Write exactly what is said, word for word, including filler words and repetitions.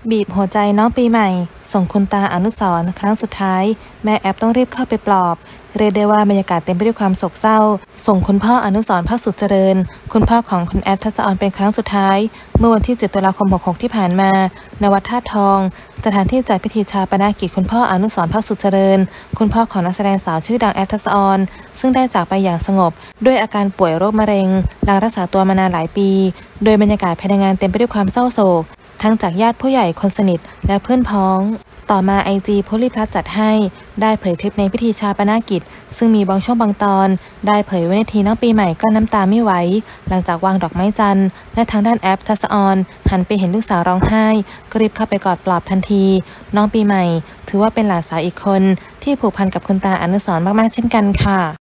บีบหัวใจน้องปีใหม่ส่งคุณตาอนุสรณ์ครั้งสุดท้ายแม่แอปต้องรีบเข้าไปปลอบเรียกได้ว่าบรรยากาศเต็มไปด้วยความโศกเศร้าส่งคุณพ่ออนุสรณ์ภาคสุดเจริญคุณพ่อของคุณแอปทัศอรเป็นครั้งสุดท้ายเมื่อวันที่เจ็ดตุลาคมหกหกที่ผ่านมาณวัดท่าทองสถานที่จัดพิธีชาปนกิจคุณพ่ออนุสรณ์ภาคสุดเจริญคุณพ่อของนักแสดงสาวชื่อดังแอปทัศอรซึ่งได้จากไปอย่างสงบด้วยอาการป่วยโรคมะเร็งหลังรักษาตัวมานานหลายปีโดยบรรยากาศภายในงานเต็มไปด้วยความเศร้าโศกทั้งจากญาติผู้ใหญ่คนสนิทและเพื่อนพ้องต่อมา ไอ จี โพลีพลัสจัดให้ได้เผยคลิปในพิธีชาปนกิจซึ่งมีบางช่วงบางตอนได้เผยไว้ในทีน้องปีใหม่ก็น้ำตาไม่ไหวหลังจากวางดอกไม้จันทร์และทางด้านแอปทัศอรหันไปเห็นลูกสาวร้องไห้ก็รีบเข้าไปกอดปลอบทันทีน้องปีใหม่ถือว่าเป็นหลานสาวอีกคนที่ผูกพันกับคุณตาอนุสรณ์มากๆเช่นกันค่ะ